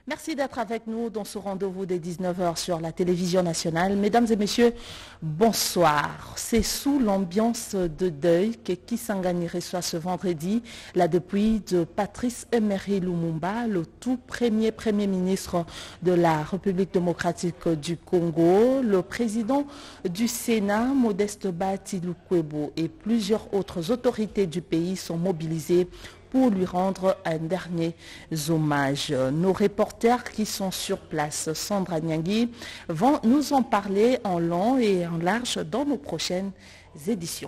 Merci d'être avec nous dans ce rendez-vous des 19h sur la télévision nationale. Mesdames et messieurs, bonsoir. C'est sous l'ambiance de deuil que Kisangani reçoit ce vendredi la dépouille de Patrice Emery Lumumba, le tout premier ministre de la République démocratique du Congo. Le président du Sénat, Modeste Batilou-Kwebo, et plusieurs autres autorités du pays sont mobilisés pour lui rendre un dernier hommage. Nos reporters qui sont sur place, Sandra Nyangui, vont nous en parler en long et en large dans nos prochaines éditions.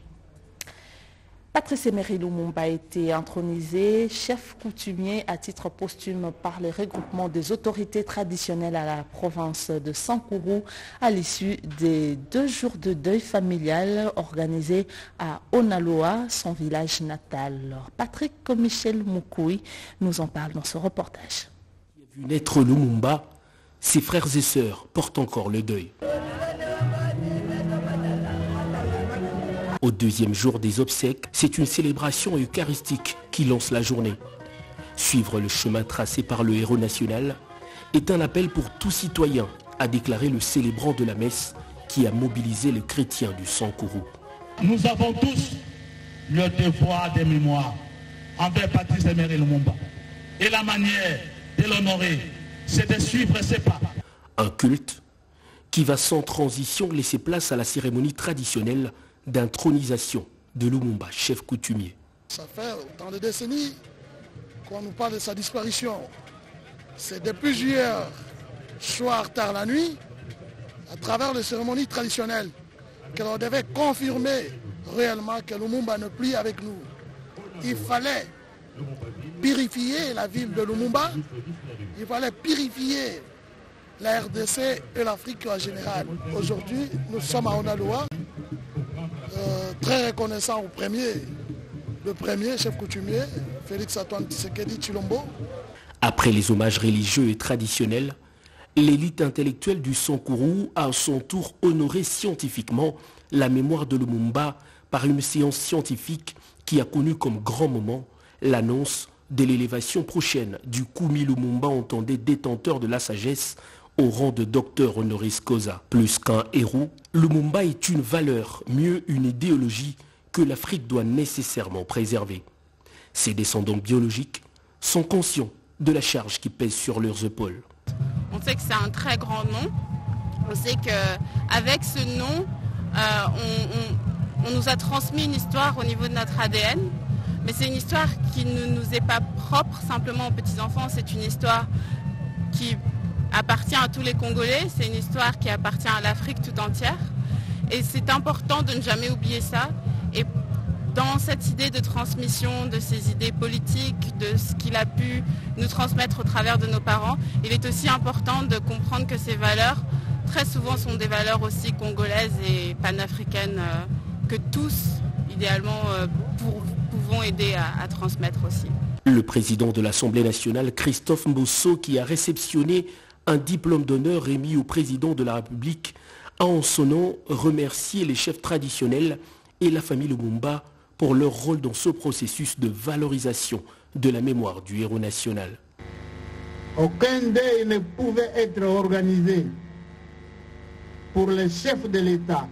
Patrice Emery Lumumba a été intronisé chef coutumier à titre posthume par le regroupement des autorités traditionnelles à la province de Sankourou à l'issue des 2 jours de deuil familial organisés à Onaloa, son village natal. Patrick Michel Moukoui nous en parle dans ce reportage. Vu naître Lumumba, ses frères et sœurs portent encore le deuil. Au 2e jour des obsèques, c'est une célébration eucharistique qui lance la journée. Suivre le chemin tracé par le héros national est un appel pour tout citoyen, a déclaré le célébrant de la messe qui a mobilisé les chrétiens du Sankourou. Nous avons tous le devoir de mémoire envers Patrice Emery Lumumba. Et la manière de l'honorer, c'est de suivre ses pas. Un culte qui va sans transition laisser place à la cérémonie traditionnelle d'intronisation de Lumumba, chef coutumier. Ça fait autant de décennies qu'on nous parle de sa disparition. C'est de plusieurs soirs tard la nuit, à travers les cérémonies traditionnelles, que l'on devait confirmer réellement que Lumumba ne plus avec nous. Il fallait purifier la ville de Lumumba, il fallait purifier la RDC et l'Afrique en général. Aujourd'hui, nous sommes à Onaloa, très reconnaissant le premier chef coutumier, Félix-Antoine Tshisekedi Tshilombo. Après les hommages religieux et traditionnels, l'élite intellectuelle du Sankourou a à son tour honoré scientifiquement la mémoire de Lumumba par une séance scientifique qui a connu comme grand moment l'annonce de l'élévation prochaine du Kumi Lumumba, entendait détenteur de la sagesse, au rang de docteur honoris causa. Plus qu'un héros, Lumumba est une valeur, mieux une idéologie que l'Afrique doit nécessairement préserver. Ses descendants biologiques sont conscients de la charge qui pèse sur leurs épaules. On sait que c'est un très grand nom. On sait qu'avec ce nom, on nous a transmis une histoire au niveau de notre ADN. Mais c'est une histoire qui ne nous est pas propre simplement aux petits-enfants. C'est une histoire qui appartient à tous les Congolais, c'est une histoire qui appartient à l'Afrique tout entière. Et c'est important de ne jamais oublier ça. Et dans cette idée de transmission de ses idées politiques, de ce qu'il a pu nous transmettre au travers de nos parents, il est aussi important de comprendre que ces valeurs, très souvent, sont des valeurs aussi congolaises et panafricaines que tous, idéalement, pouvons aider à transmettre aussi. Le président de l'Assemblée nationale, Christophe Mbosso, qui a réceptionné un diplôme d'honneur remis au président de la République, a en son nom remercié les chefs traditionnels et la famille Lumumba pour leur rôle dans ce processus de valorisation de la mémoire du héros national. Aucun deuil ne pouvait être organisé pour les chefs de l'État,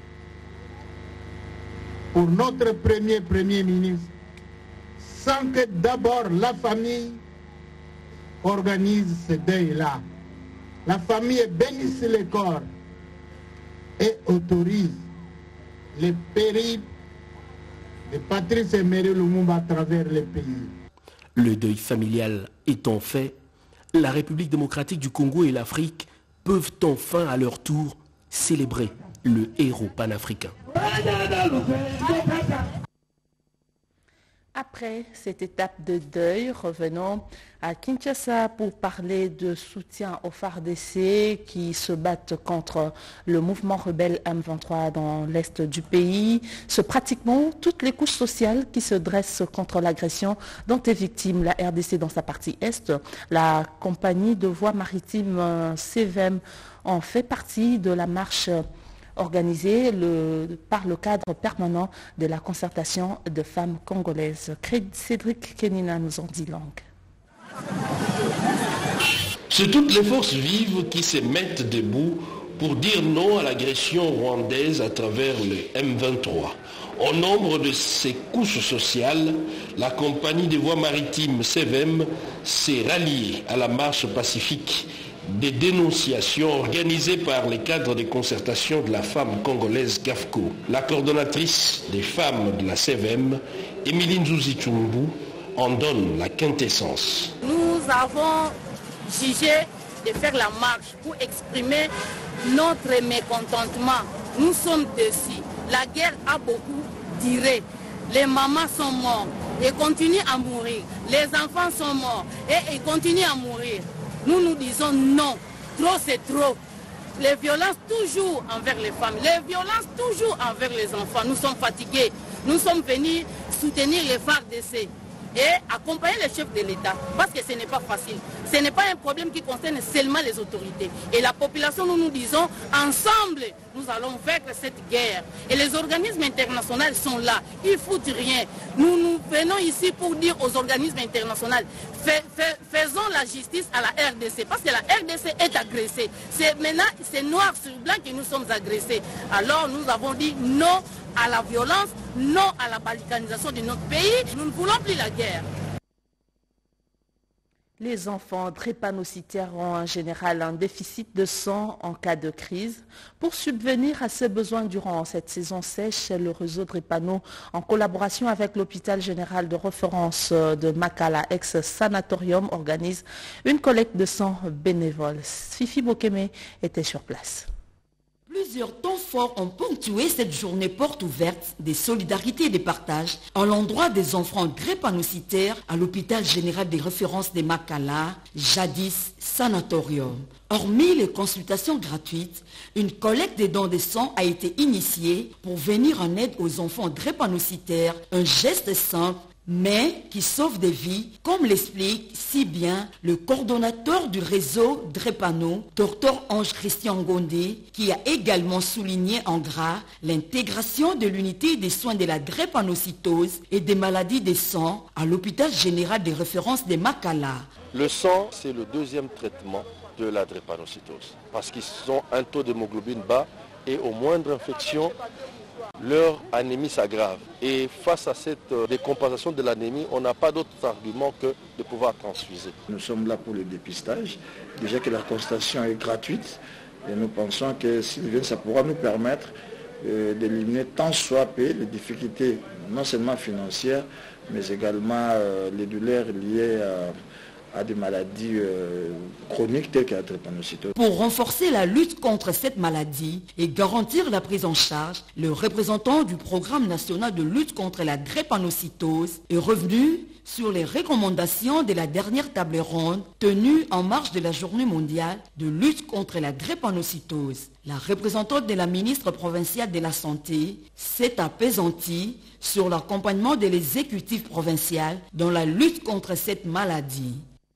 pour notre premier ministre, sans que d'abord la famille organise ce deuil-là. La famille bénisse les corps et autorise les périples de Patrice Emery Lumumba à travers le pays. Le deuil familial étant fait, la République démocratique du Congo et l'Afrique peuvent enfin à leur tour célébrer le héros panafricain. Après cette étape de deuil, revenons à Kinshasa pour parler de soutien aux FARDC qui se battent contre le mouvement rebelle M23 dans l'est du pays. C'est pratiquement toutes les couches sociales qui se dressent contre l'agression dont est victime la RDC dans sa partie est. La compagnie de voies maritimes CVM en fait partie de la marche organisée par le cadre permanent de la concertation de femmes congolaises. Cédric Kenina nous en dit langue. C'est toutes les forces vives qui se mettent debout pour dire non à l'agression rwandaise à travers le M23. Au nombre de ces couches sociales, la compagnie des voies maritimes CVM s'est ralliée à la marche pacifique des dénonciations organisées par les cadres de concertation de la femme congolaise CAFCO. La coordonnatrice des femmes de la CVM, Émilie Nzuzi-Tchumbu, en donne la quintessence. Nous avons jugé de faire la marche pour exprimer notre mécontentement. Nous sommes déçus. La guerre a beaucoup duré. Les mamans sont mortes et continuent à mourir. Les enfants sont morts et ils continuent à mourir. Nous nous disons non. Trop c'est trop. Les violences toujours envers les femmes. Les violences toujours envers les enfants. Nous sommes fatigués. Nous sommes venus soutenir les FARDC et accompagner les chefs de l'État. Parce que ce n'est pas facile. Ce n'est pas un problème qui concerne seulement les autorités. Et la population, nous nous disons, ensemble, nous allons vaincre cette guerre. Et les organismes internationaux sont là. Ils ne foutent rien. Nous venons ici pour dire aux organismes internationaux, faisons la justice à la RDC. Parce que la RDC est agressée. Maintenant, c'est noir sur blanc que nous sommes agressés. Alors nous avons dit non à la violence, non à la balkanisation de notre pays. Nous ne voulons plus la guerre. Les enfants drépanocytaires ont en général un déficit de sang en cas de crise. Pour subvenir à ces besoins durant cette saison sèche, le réseau Drépano, en collaboration avec l'hôpital général de référence de Makala, ex-sanatorium, organise une collecte de sang bénévole. Fifi Bokeme était sur place. Plusieurs temps forts ont ponctué cette journée porte ouverte des solidarités et des partages en l'endroit des enfants drépanocytaires à l'hôpital général des références de Makala, jadis sanatorium. Hormis les consultations gratuites, une collecte des dons de sang a été initiée pour venir en aide aux enfants drépanocytaires, un geste simple mais qui sauve des vies, comme l'explique si bien le coordonnateur du réseau Drépano, Dr Ange Christian Gondé, qui a également souligné en gras l'intégration de l'unité des soins de la drépanocytose et des maladies des sangs à l'hôpital général des références de Makala. Le sang, c'est le deuxième traitement de la drépanocytose, parce qu'ils ont un taux d'hémoglobine bas et au moindre infection, leur anémie s'aggrave. Et face à cette décompensation de l'anémie, on n'a pas d'autre argument que de pouvoir transfuser. Nous sommes là pour le dépistage. Déjà que la constatation est gratuite, et nous pensons que s'ils viennent, ça pourra nous permettre d'éliminer tant soit peu les difficultés, non seulement financières, mais également les douleurs liées à des maladies chroniques telles que la drépanocytose. Pour renforcer la lutte contre cette maladie et garantir la prise en charge, le représentant du programme national de lutte contre la drépanocytose est revenu sur les recommandations de la dernière table ronde tenue en marge de la journée mondiale de lutte contre la drépanocytose. La représentante de la ministre provinciale de la Santé s'est apaisantie sur l'accompagnement de l'exécutif provincial dans la lutte contre cette maladie.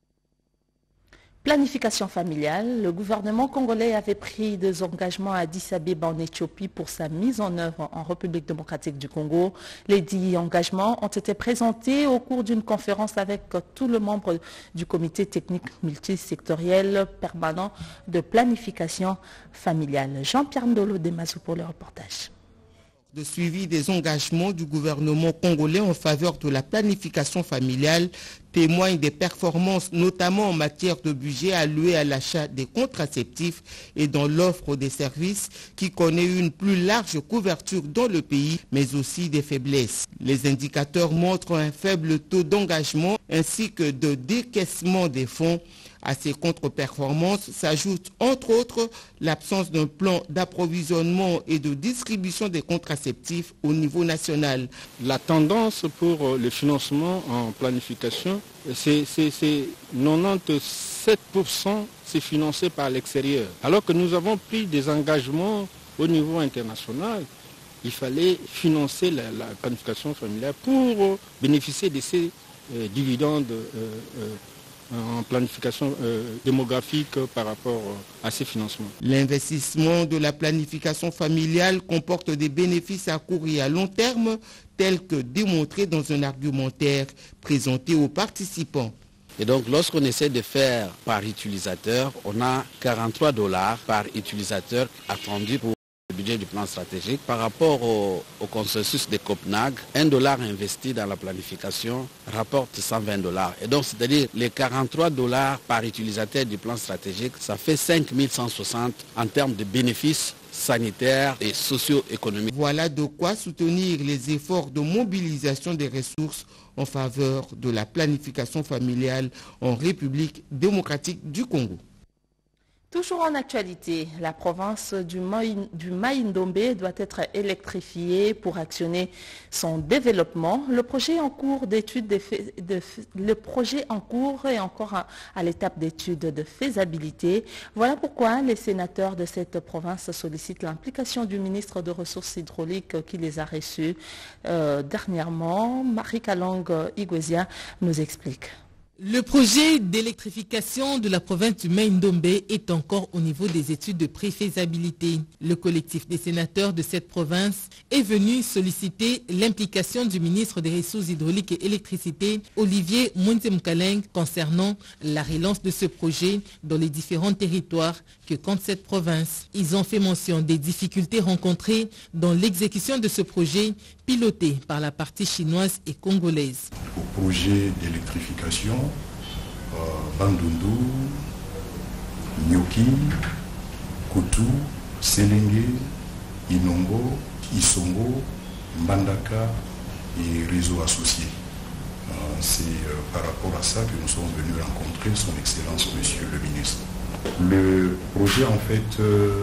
Planification familiale, le gouvernement congolais avait pris des engagements à Addis Abeba en Éthiopie pour sa mise en œuvre en République démocratique du Congo. Les 10 engagements ont été présentés au cours d'une conférence avec tous les membres du comité technique multisectoriel permanent de planification familiale. Jean-Pierre Ndolo Demazou pour le reportage. De suivi des engagements du gouvernement congolais en faveur de la planification familiale témoigne des performances, notamment en matière de budget alloué à l'achat des contraceptifs et dans l'offre des services qui connaît une plus large couverture dans le pays, mais aussi des faiblesses. Les indicateurs montrent un faible taux d'engagement ainsi que de décaissement des fonds. À ces contre-performances s'ajoute entre autres l'absence d'un plan d'approvisionnement et de distribution des contraceptifs au niveau national. La tendance pour le financement en planification, c'est 97%, c'est financé par l'extérieur. Alors que nous avons pris des engagements au niveau international, il fallait financer la planification familiale pour bénéficier de ces dividendes en planification démographique par rapport à ces financements. L'investissement de la planification familiale comporte des bénéfices à court et à long terme, tels que démontrés dans un argumentaire présenté aux participants. Et donc lorsqu'on essaie de faire par utilisateur, on a $43 par utilisateur attendu pour le budget du plan stratégique. Par rapport au consensus de Copenhague, $1 investi dans la planification rapporte $120. Et donc c'est-à-dire les $43 par utilisateur du plan stratégique, ça fait 5160 en termes de bénéfices sanitaires et socio-économiques. Voilà de quoi soutenir les efforts de mobilisation des ressources en faveur de la planification familiale en République démocratique du Congo. Toujours en actualité, la province du Mai-Ndombe doit être électrifiée pour actionner son développement. Le projet en cours d'étude est encore à l'étape d'étude de faisabilité. Voilà pourquoi les sénateurs de cette province sollicitent l'implication du ministre des Ressources hydrauliques qui les a reçus dernièrement. Marie-Kalong Igwezia nous explique. Le projet d'électrification de la province du Mai-Ndombe est encore au niveau des études de préfaisabilité. Le collectif des sénateurs de cette province est venu solliciter l'implication du ministre des Ressources hydrauliques et électricité, Olivier Mwinzemkaleng, concernant la relance de ce projet dans les différents territoires que compte cette province. Ils ont fait mention des difficultés rencontrées dans l'exécution de ce projet piloté par la partie chinoise et congolaise. Au projet d'électrification, Bandundu, Nyoki, Kutu, Selenge, Inongo, Isongo, Mbandaka et réseaux associés. C'est par rapport à ça que nous sommes venus rencontrer son Excellence Monsieur le Ministre. Le projet en fait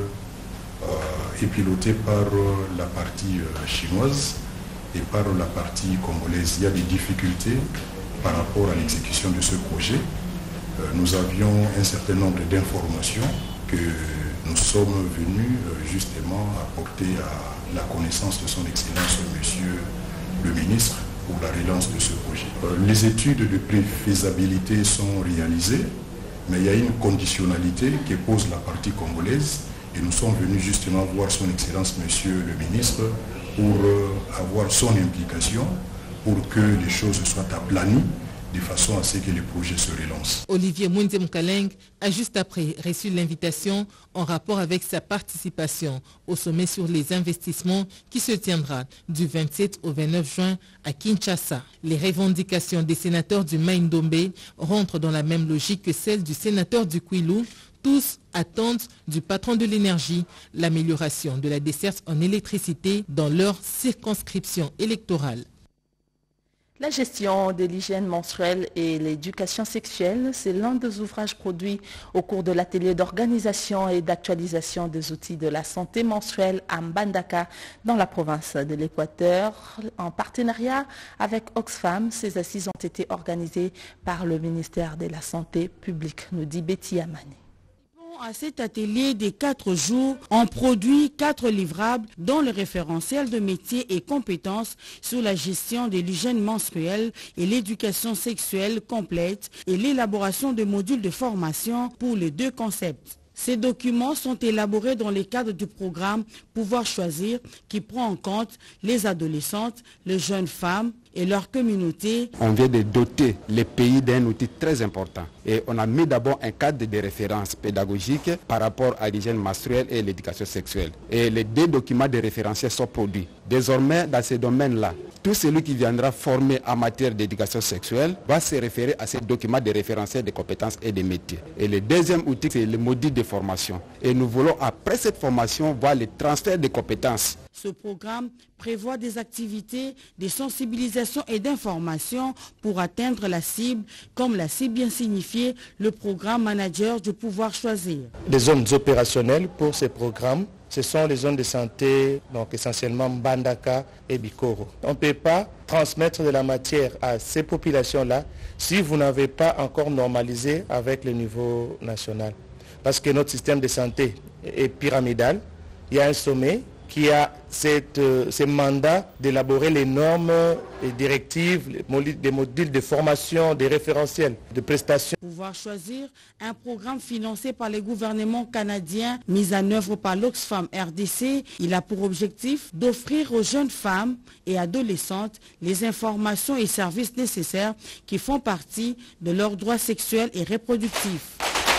est piloté par la partie chinoise et par la partie congolaise. Il y a des difficultés par rapport à l'exécution de ce projet. Nous avions un certain nombre d'informations que nous sommes venus justement apporter à la connaissance de son Excellence Monsieur le Ministre pour la relance de ce projet. Les études de préfaisabilité sont réalisées, mais il y a une conditionnalité que pose la partie congolaise et nous sommes venus justement voir son Excellence Monsieur le Ministre pour avoir son implication pour que les choses soient aplanies de façon à ce que les projets se relancent. Olivier Mwinzemkaleng a juste après reçu l'invitation en rapport avec sa participation au sommet sur les investissements qui se tiendra du 27 au 29 juin à Kinshasa. Les revendications des sénateurs du Mai-Ndombe rentrent dans la même logique que celle du sénateur du Kwilu. Tous attendent du patron de l'énergie l'amélioration de la desserte en électricité dans leur circonscription électorale. La gestion de l'hygiène menstruelle et l'éducation sexuelle, c'est l'un des ouvrages produits au cours de l'atelier d'organisation et d'actualisation des outils de la santé menstruelle à Mbandaka dans la province de l'Équateur. En partenariat avec Oxfam, ces assises ont été organisées par le ministère de la Santé publique, nous dit Betty Amani. À cet atelier des 4 jours, on produit 4 livrables dont le référentiel de métiers et compétences sur la gestion de l'hygiène menstruelle et l'éducation sexuelle complète et l'élaboration de modules de formation pour les 2 concepts. Ces documents sont élaborés dans le cadre du programme Pouvoir choisir qui prend en compte les adolescentes, les jeunes femmes et leur communauté. On vient de doter les pays d'un outil très important et on a mis d'abord un cadre de référence pédagogique par rapport à l'hygiène menstruelle et l'éducation sexuelle. Et les 2 documents de référentiel sont produits. Désormais, dans ces domaines-là, tout celui qui viendra former en matière d'éducation sexuelle va se référer à ces documents de référentiel des compétences et des métiers. Et le deuxième outil, c'est le module de formation. Et nous voulons, après cette formation, voir le transfert des compétences. Ce programme prévoit des activités de sensibilisation et d'information pour atteindre la cible, comme l'a si bien signifié le programme manager du Pouvoir choisir. Les zones opérationnelles pour ces programmes, ce sont les zones de santé, donc essentiellement Mbandaka et Bikoro. On ne peut pas transmettre de la matière à ces populations-là si vous n'avez pas encore normalisé avec le niveau national. Parce que notre système de santé est pyramidal. Il y a un sommet qui a ce mandat d'élaborer les normes, les directives, les modules de formation, des référentiels de prestations. Pouvoir choisir un programme financé par les gouvernements canadiens, mis en œuvre par l'Oxfam RDC. Il a pour objectif d'offrir aux jeunes femmes et adolescentes les informations et services nécessaires qui font partie de leurs droits sexuels et reproductifs.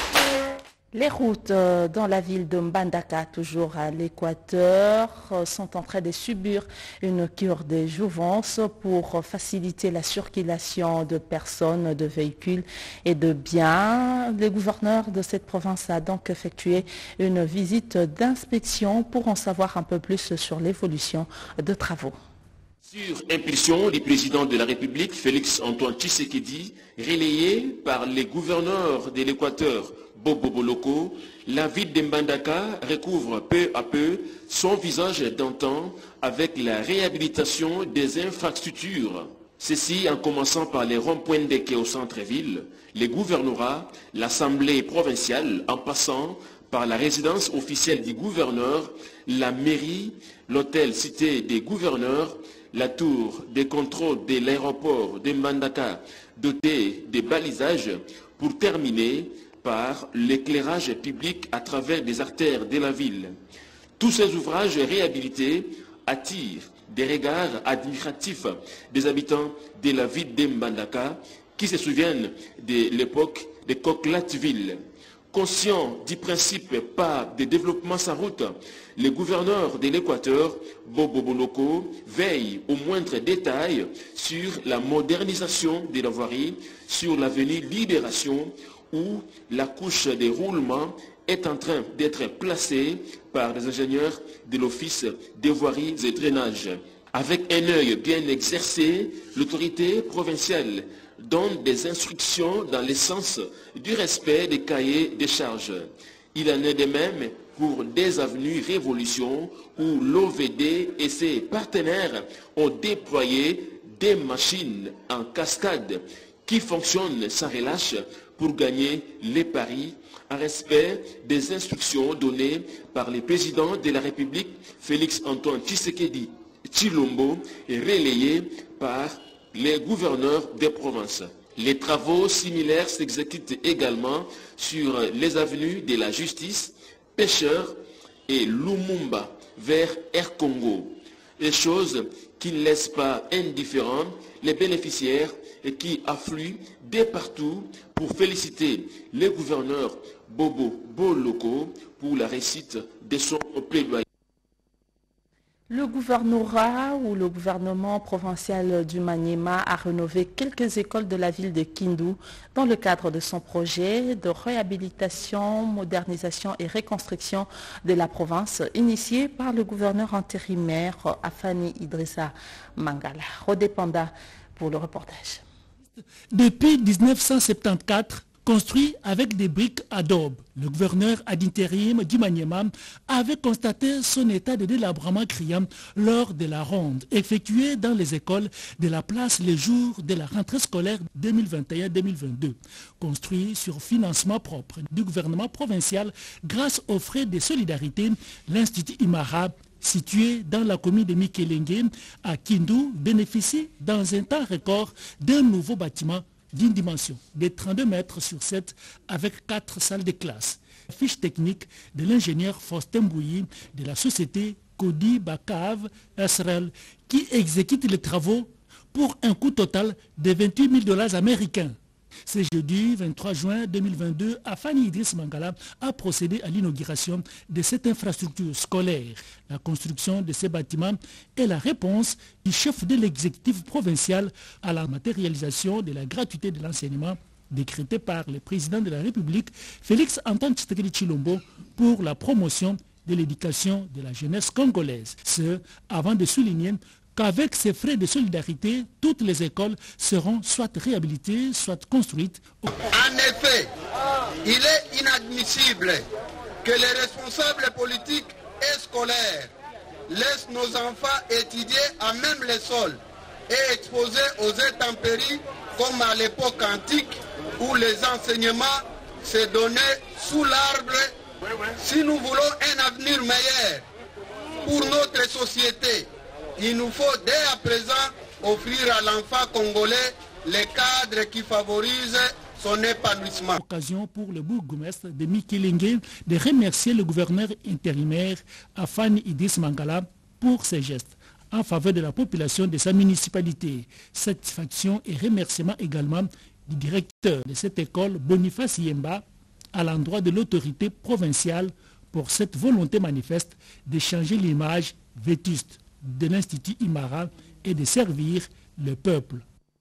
Les routes dans la ville de Mbandaka, toujours à l'Équateur, sont en train de subir une cure de jouvence pour faciliter la circulation de personnes, de véhicules et de biens. Le gouverneur de cette province a donc effectué une visite d'inspection pour en savoir un peu plus sur l'évolution de travaux. Sur impulsion du président de la République, Félix Antoine Tshisekedi, relayé par les gouverneurs de l'Équateur, Bobo Boloko, la ville de Mbandaka recouvre peu à peu son visage d'antan avec la réhabilitation des infrastructures. Ceci en commençant par les ronds-points de quai au centre-ville, les gouvernorats, l'Assemblée provinciale, en passant par la résidence officielle du gouverneur, la mairie, l'hôtel cité des gouverneurs, la tour de contrôle de l'aéroport de Mbandaka dotée de balisages pour terminer par l'éclairage public à travers des artères de la ville. Tous ces ouvrages réhabilités attirent des regards admiratifs des habitants de la ville de Mbandaka qui se souviennent de l'époque de Coquelatville. Conscient du principe pas de développement sans route, le gouverneur de l'Équateur, Bobo Boloko, veille au moindre détail sur la modernisation de la voirie sur l'avenue Libération où la couche de roulement est en train d'être placée par des ingénieurs de l'Office des voiries et drainages. Avec un œil bien exercé, l'autorité provinciale donne des instructions dans le sens du respect des cahiers des charges. Il en est de même pour des avenues Révolution où l'OVD et ses partenaires ont déployé des machines en cascade qui fonctionnent sans relâche pour gagner les paris en respect des instructions données par le président de la République, Félix Antoine Tshisekedi Tshilombo, et relayées par les gouverneurs des provinces. Les travaux similaires s'exécutent également sur les avenues de la Justice, Pêcheurs et Lumumba vers Air Congo. Des choses qui ne laissent pas indifférents les bénéficiaires et qui affluent de partout pour féliciter les gouverneurs Bobo Boloko pour la réussite de son plaidoyer. Le gouvernorat ou le gouvernement provincial du Maniema a rénové quelques écoles de la ville de Kindu dans le cadre de son projet de réhabilitation, modernisation et reconstruction de la province initié par le gouverneur intérimaire Afani Idrissa Mangala. Rodépanda pour le reportage. Depuis 1974, construit avec des briques adobe, le gouverneur ad intérim du Maniema avait constaté son état de délabrement criant lors de la ronde effectuée dans les écoles de la place les jours de la rentrée scolaire 2021-2022. Construit sur financement propre du gouvernement provincial grâce aux frais de solidarité, l'Institut Imara situé dans la commune de Mikelenge à Kindu bénéficie dans un temps record d'un nouveau bâtiment d'une dimension de 32 mètres sur 7 avec 4 salles de classe. Fiche technique de l'ingénieur Faustin Bouilly de la société Cody Bakav SRL qui exécute les travaux pour un coût total de $28 000 américains. Ce jeudi 23 juin 2022, Afani Idriss Mangala a procédé à l'inauguration de cette infrastructure scolaire. La construction de ces bâtiments est la réponse du chef de l'exécutif provincial à la matérialisation de la gratuité de l'enseignement décrétée par le président de la République, Félix Antoine Tshisekedi Tshilombo, pour la promotion de l'éducation de la jeunesse congolaise. Ce, avant de souligner qu'avec ces frais de solidarité, toutes les écoles seront soit réhabilitées, soit construites. En effet, il est inadmissible que les responsables politiques et scolaires laissent nos enfants étudier à même les sols et exposés aux intempéries comme à l'époque antique où les enseignements se donnaient sous l'arbre. Si nous voulons un avenir meilleur pour notre société. Il nous faut dès à présent offrir à l'enfant congolais les cadres qui favorisent son épanouissement. Occasion pour le bourgmestre de Mikilingue de remercier le gouverneur intérimaire Afani Idriss Mangala pour ses gestes en faveur de la population de sa municipalité. Satisfaction et remerciement également du directeur de cette école, Boniface Yemba, à l'endroit de l'autorité provinciale pour cette volonté manifeste de changer l'image vétuste de l'Institut Imara et de servir le peuple.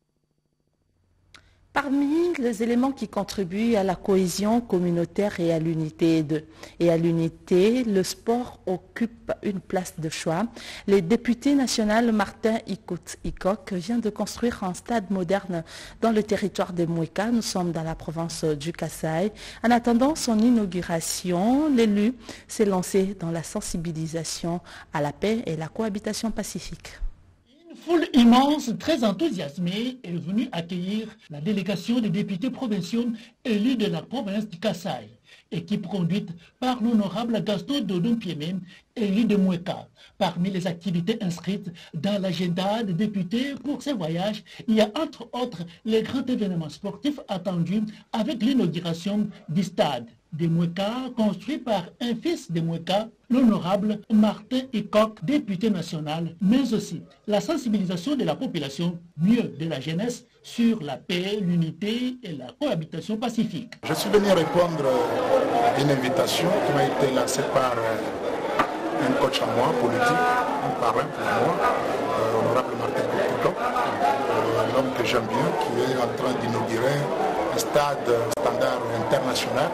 Parmi les éléments qui contribuent à la cohésion communautaire et à l'unité, le sport occupe une place de choix. Le député national Martin Ikoc vient de construire un stade moderne dans le territoire de Moueka. Nous sommes dans la province du Kasaï. En attendant son inauguration, l'élu s'est lancé dans la sensibilisation à la paix et la cohabitation pacifique. Une foule immense, très enthousiasmée, est venue accueillir la délégation des députés provinciaux élus de la province du Kasaï, équipe conduite par l'honorable Gaston Dodon-Piémé, élu de Moueka. Parmi les activités inscrites dans l'agenda des députés pour ces voyages, il y a entre autres les grands événements sportifs attendus avec l'inauguration du stade de Moueka, construit par un fils de Moueka, l'honorable Martin Ikoc, député national, mais aussi la sensibilisation de la population, mieux de la jeunesse, sur la paix, l'unité et la cohabitation pacifique. Je suis venu répondre à une invitation qui m'a été lancée par un coach à moi, politique, un parrain pour moi, l'honorable Martin Ikoc, un homme que j'aime bien, qui est en train d'inaugurer un stade standard international.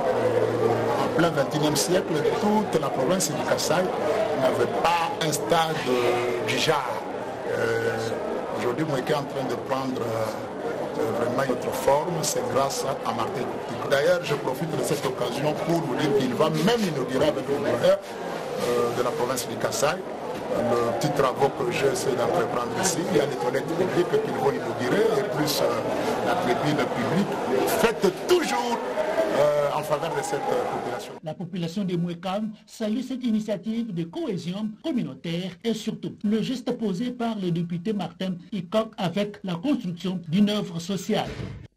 En plein XXIe siècle, toute la province du Kasaï n'avait pas un stade du genre. Aujourd'hui, Moueka est en train de prendre vraiment une autre forme, c'est grâce à Martin Ikoc. D'ailleurs, je profite de cette occasion pour vous dire qu'il va même inaugurer avec le gouverneur de la province du Kasaï le petit travaux que j'essaie d'entreprendre ici. Il y a des toilettes publiques qu'ils vont inaugurer et plus la tribune publique. Faites toujours en faveur de cette population. La population de Moueka salue cette initiative de cohésion communautaire et surtout le geste posé par le député Martin Ikoc avec la construction d'une œuvre sociale.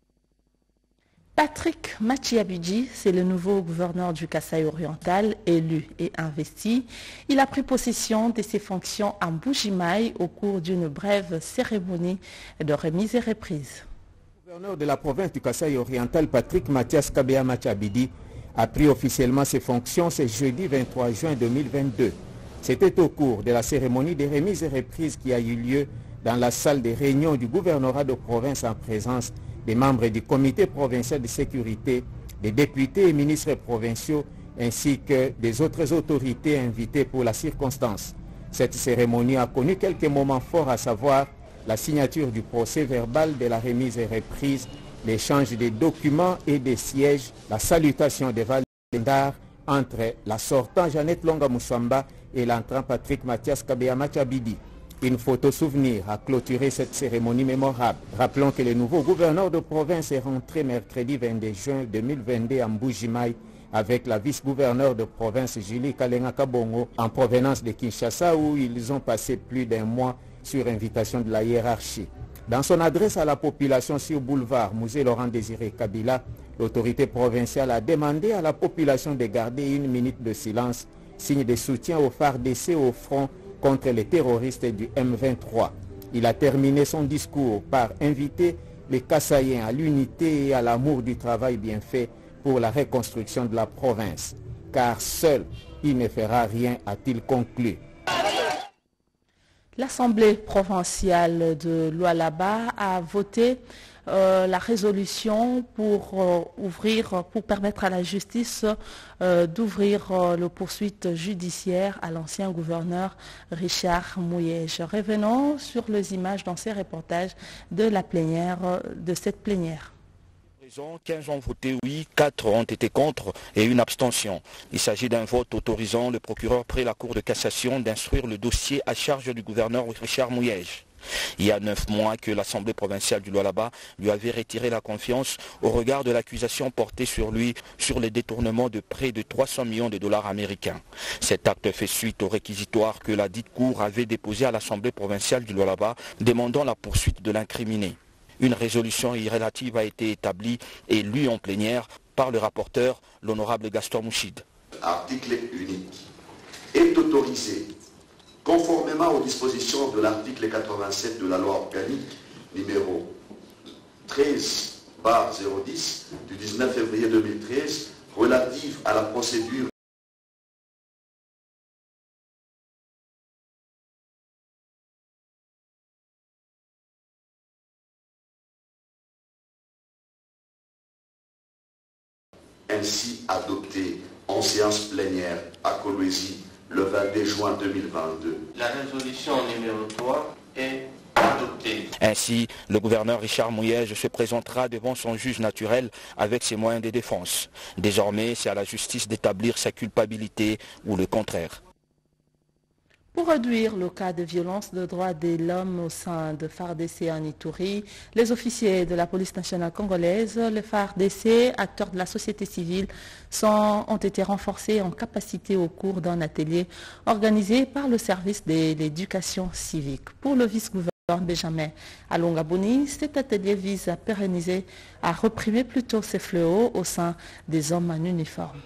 Patrick Machiabidji, c'est le nouveau gouverneur du Kasaï oriental, élu et investi. Il a pris possession de ses fonctions à Mbujimaï au cours d'une brève cérémonie de remise et reprise. Le gouverneur de la province du Kasaï oriental, Patrick Mathias Kabea Machiabidji, a pris officiellement ses fonctions ce jeudi 23 juin 2022. C'était au cours de la cérémonie de remise et reprise qui a eu lieu dans la salle des réunions du gouvernorat de province en présence des membres du comité provincial de sécurité, des députés et ministres provinciaux, ainsi que des autres autorités invitées pour la circonstance. Cette cérémonie a connu quelques moments forts, à savoir la signature du procès verbal de la remise et reprise, l'échange des documents et des sièges, la salutation des valeurs entre la sortant Jeannette Longa Moussamba et l'entrant Patrick Mathias Kabea Machiabidji. Une photo souvenir a clôturé cette cérémonie mémorable. Rappelons que le nouveau gouverneur de province est rentré mercredi 22 juin 2022 à Mbujimaï avec la vice-gouverneure de province Julie Kalenga Kabongo en provenance de Kinshasa où ils ont passé plus d'un mois sur invitation de la hiérarchie. Dans son adresse à la population sur boulevard Musée Laurent Désiré Kabila, l'autorité provinciale a demandé à la population de garder une minute de silence, signe de soutien aux FARDC au front contre les terroristes du M23. Il a terminé son discours par inviter les Kasaïens à l'unité et à l'amour du travail bien fait pour la reconstruction de la province. Car seul, il ne fera rien, a-t-il conclu. L'Assemblée provinciale de Lualaba a voté la résolution pour permettre à la justice d'ouvrir le poursuite judiciaire à l'ancien gouverneur Richard Mouyège. Revenons sur les images dans ces reportages de la plénière, de cette plénière. 15 ont voté oui, 4 ont été contre et une abstention. Il s'agit d'un vote autorisant le procureur près la Cour de cassation d'instruire le dossier à charge du gouverneur Richard Mouyège. Il y a 9 mois que l'Assemblée provinciale du Lualaba lui avait retiré la confiance au regard de l'accusation portée sur lui sur les détournements de près de 300 millions de dollars américains. Cet acte fait suite au réquisitoire que la dite cour avait déposé à l'Assemblée provinciale du Lualaba demandant la poursuite de l'incriminé. Une résolution irrélative a été établie et lue en plénière par le rapporteur, l'honorable Gaston Mouchid. Article unique est autorisé conformément aux dispositions de l'article 87 de la loi organique numéro 13/010 du 19 février 2013 relative à la procédure ainsi adoptée en séance plénière à Kolwezi le 22 juin 2022. La résolution numéro 3 est adoptée. Ainsi, le gouverneur Richard Mouyège se présentera devant son juge naturel avec ses moyens de défense. Désormais, c'est à la justice d'établir sa culpabilité ou le contraire. Pour réduire le cas de violence de droits de l'homme au sein de FARDC en Ituri, les officiers de la police nationale congolaise, les FARDC, acteurs de la société civile, ont été renforcés en capacité au cours d'un atelier organisé par le service de l'éducation civique. Pour le vice-gouverneur Benjamin Alongaboni, cet atelier vise à pérenniser, à réprimer plutôt ces fléaux au sein des hommes en uniforme.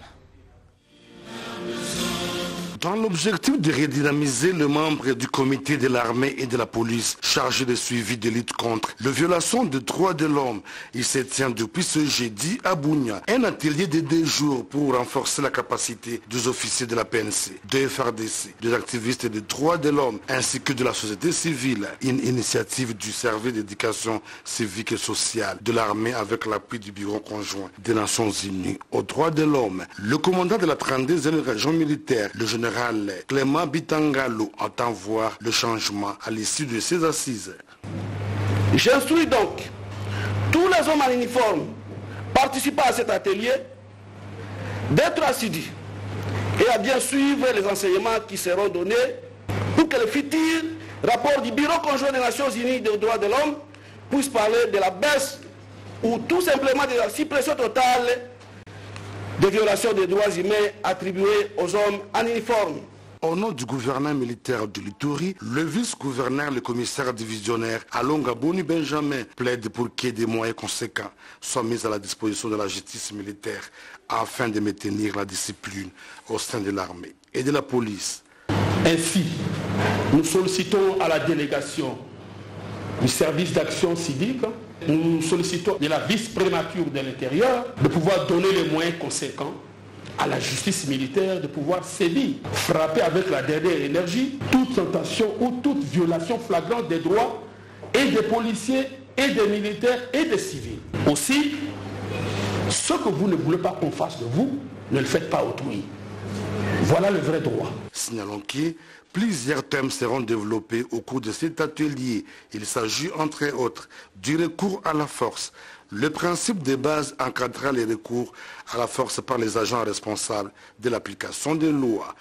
Dans l'objectif de redynamiser les membres du comité de l'armée et de la police chargés de suivi de lutte contre les violations des droits de l'homme, il se tient depuis ce jeudi à Bounia un atelier de 2 jours pour renforcer la capacité des officiers de la PNC, de FARDC, des activistes des droits de l'homme ainsi que de la société civile. Une initiative du service d'éducation civique et sociale de l'armée avec l'appui du bureau conjoint des Nations Unies aux droits de l'homme. Le commandant de la 32e région militaire, le général Clément Bitangalo, entend voir le changement à l'issue de ces assises. J'instruis donc tous les hommes en uniforme participant à cet atelier d'être assidus et à bien suivre les enseignements qui seront donnés pour que le futur rapport du Bureau conjoint des Nations Unies des droits de l'homme puisse parler de la baisse ou tout simplement de la suppression totale des violations des droits humains attribuées aux hommes en uniforme. Au nom du gouverneur militaire de l'Ituri, le vice-gouverneur, le commissaire divisionnaire Alongaboni Benjamin plaide pour que des moyens conséquents soient mis à la disposition de la justice militaire afin de maintenir la discipline au sein de l'armée et de la police. Ainsi, nous sollicitons à la délégation du service d'action civique, nous sollicitons de la vice-prémature de l'intérieur de pouvoir donner les moyens conséquents à la justice militaire de pouvoir sévir, frapper avec la dernière énergie toute tentation ou toute violation flagrante des droits et des policiers et des militaires et des civils. Aussi, ce que vous ne voulez pas qu'on fasse de vous, ne le faites pas autrui. Voilà le vrai droit. Signalons que plusieurs thèmes seront développés au cours de cet atelier. Il s'agit entre autres du recours à la force. Le principe de base encadrera les recours à la force par les agents responsables de l'application des lois.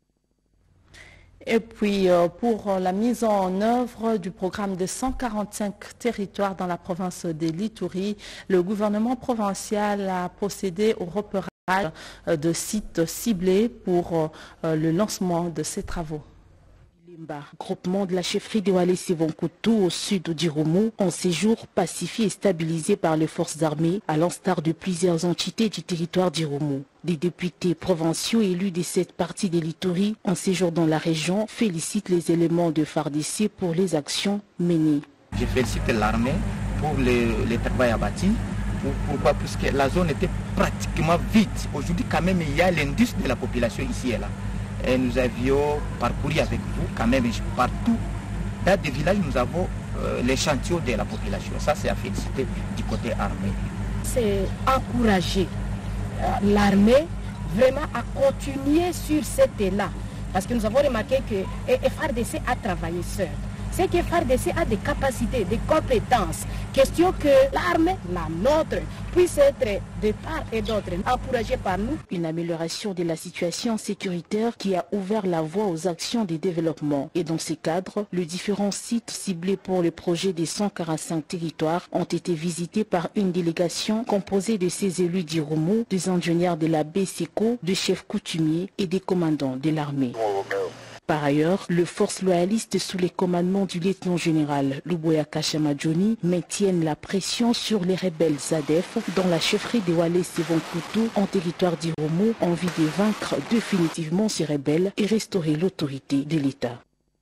Et puis, pour la mise en œuvre du programme de 145 territoires dans la province de l'Ituri, le gouvernement provincial a procédé au repérage de sites ciblés pour le lancement de ces travaux. Groupement de la chefferie de Wallis-et-Vonkutu au sud d'Irumu, en séjour pacifié et stabilisé par les forces armées, à l'instar de plusieurs entités du territoire d'Irumu. Des députés provinciaux élus de cette partie de l'Ituri en séjour dans la région félicitent les éléments de FARDC pour les actions menées. Je félicite l'armée pour les travaux abattus. Pourquoi? Puisque la zone était pratiquement vide. Aujourd'hui, quand même, il y a l'indice de la population ici et là. Et nous avions parcouru avec vous quand même partout. Dans des villages, nous avons les chantiers de la population. Ça, c'est à féliciter du côté armé. C'est encourager l'armée vraiment à continuer sur cet élan. Parce que nous avons remarqué que FARDC a travaillé seul. c'est que FARDC a des capacités, des compétences. Question que l'armée, la nôtre, puisse être de part et d'autre encouragée par nous. Une amélioration de la situation sécuritaire qui a ouvert la voie aux actions de développement. Et dans ces cadres, les différents sites ciblés pour le projet des 145 territoires ont été visités par une délégation composée de ces élus d'Irumu, des ingénieurs de la BSECO, des chefs coutumiers et des commandants de l'armée. Par ailleurs, les forces loyalistes sous les commandements du lieutenant-général Luboya Kashamadjoni maintiennent la pression sur les rebelles ZADF dans la chefferie de Walé Sévonkoutou en territoire d'Irumu en vue de vaincre définitivement ces rebelles et restaurer l'autorité de l'État.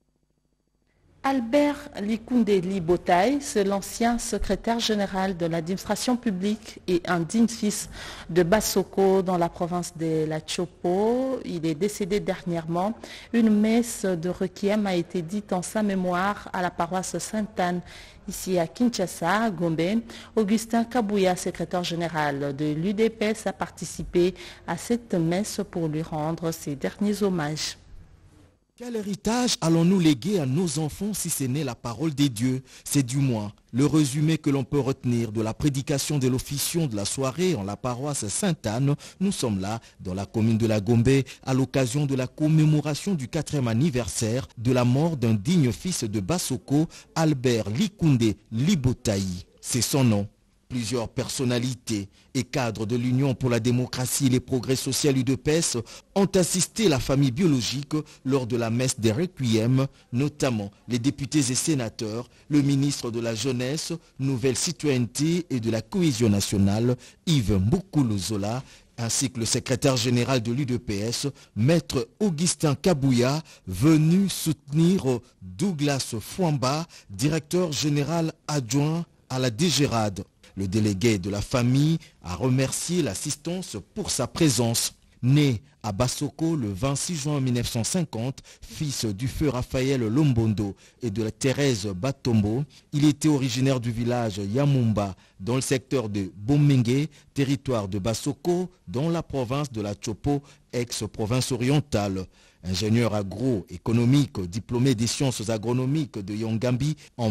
Albert Likunde Libotaï, c'est l'ancien secrétaire général de l'administration publique et un digne fils de Bassoko dans la province de la Chopo. Il est décédé dernièrement. Une messe de requiem a été dite en sa mémoire à la paroisse Sainte-Anne, ici à Kinshasa, Gombe. Augustin Kabouya, secrétaire général de l'UDPS, a participé à cette messe pour lui rendre ses derniers hommages. Quel héritage allons-nous léguer à nos enfants si ce n'est la parole des dieux? C'est du moins le résumé que l'on peut retenir de la prédication de l'officiant de la soirée en la paroisse Sainte-Anne. Nous sommes là dans la commune de la Gombe à l'occasion de la commémoration du 4e anniversaire de la mort d'un digne fils de Bassoko, Albert Likunde Libotaï. C'est son nom. Plusieurs personnalités et cadres de l'Union pour la démocratie et les progrès sociaux UDPS ont assisté la famille biologique lors de la messe des requiem, notamment les députés et sénateurs, le ministre de la Jeunesse, Nouvelle Citoyenneté et de la Cohésion nationale, Yves Mboukoulou-Zola, ainsi que le secrétaire général de l'UDPS, Maître Augustin Kabouya, venu soutenir Douglas Fouamba, directeur général adjoint à la DGRAD. Le délégué de la famille a remercié l'assistance pour sa présence. Né à Bassoko le 26 juin 1950, fils du feu Raphaël Lombondo et de la Thérèse Batombo, il était originaire du village Yamumba dans le secteur de Bomengue, territoire de Bassoko, dans la province de la Chopo, ex-province orientale. Ingénieur agroéconomique, diplômé des sciences agronomiques de Yongambi en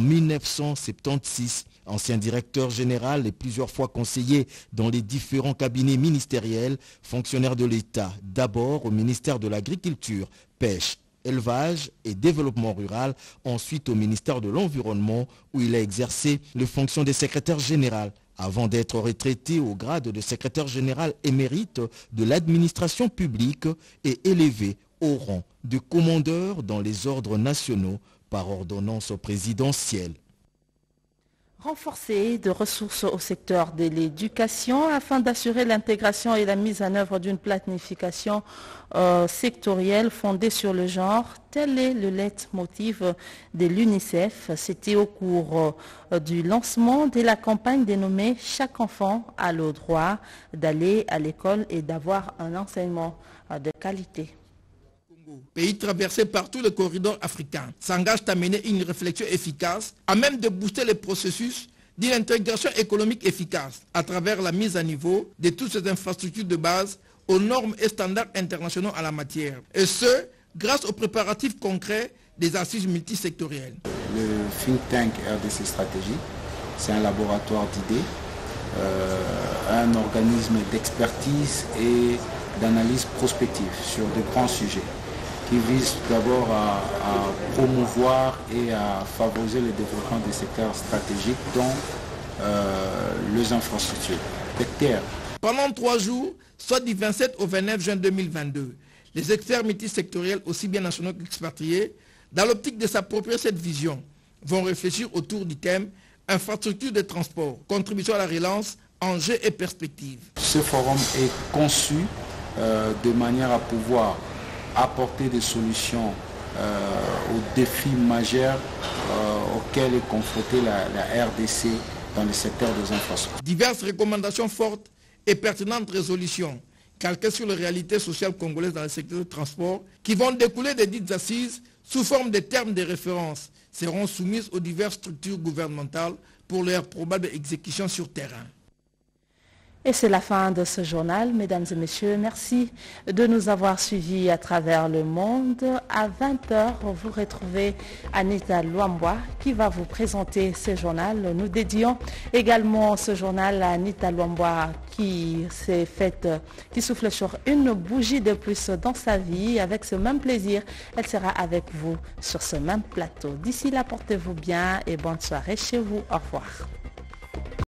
1976, ancien directeur général et plusieurs fois conseiller dans les différents cabinets ministériels, fonctionnaire de l'État, d'abord au ministère de l'Agriculture, Pêche, Élevage et Développement rural, ensuite au ministère de l'Environnement où il a exercé les fonctions de secrétaire général, avant d'être retraité au grade de secrétaire général émérite de l'administration publique et élevé au rang de commandeur dans les ordres nationaux par ordonnance présidentielle. Renforcer de ressources au secteur de l'éducation afin d'assurer l'intégration et la mise en œuvre d'une planification sectorielle fondée sur le genre. Tel est le leitmotiv de l'UNICEF. C'était au cours du lancement de la campagne dénommée « Chaque enfant a le droit d'aller à l'école et d'avoir un enseignement de qualité ». Pays traversé par tous les corridors africains, s'engage à mener une réflexion efficace à même de booster les processus d'une intégration économique efficace à travers la mise à niveau de toutes ces infrastructures de base aux normes et standards internationaux en la matière. Et ce, grâce aux préparatifs concrets des assises multisectorielles. Le think tank RDC Stratégie, c'est un laboratoire d'idées, un organisme d'expertise et d'analyse prospective sur de grands sujets, qui vise d'abord à promouvoir et à favoriser le développement des secteurs stratégiques, dont les infrastructures. Pendant 3 jours, soit du 27 au 29 juin 2022, les experts multisectoriels, aussi bien nationaux qu'expatriés, dans l'optique de s'approprier cette vision, vont réfléchir autour du thème « Infrastructure de transport, contribution à la relance, enjeux et perspectives ». Ce forum est conçu de manière à pouvoir apporter des solutions aux défis majeurs auxquels est confrontée la RDC dans le secteur des infrastructures. Diverses recommandations fortes et pertinentes résolutions calquées sur les réalités sociales congolaises dans le secteur du transport qui vont découler des dites assises sous forme de termes de référence seront soumises aux diverses structures gouvernementales pour leur probable exécution sur terrain. Et c'est la fin de ce journal. Mesdames et messieurs, merci de nous avoir suivis à travers le monde. À 20h, vous retrouvez Anita Luambwa qui va vous présenter ce journal. Nous dédions également ce journal à Anita Luambwa qui souffle sur une bougie de plus dans sa vie. Avec ce même plaisir, elle sera avec vous sur ce même plateau. D'ici là, portez-vous bien et bonne soirée chez vous. Au revoir.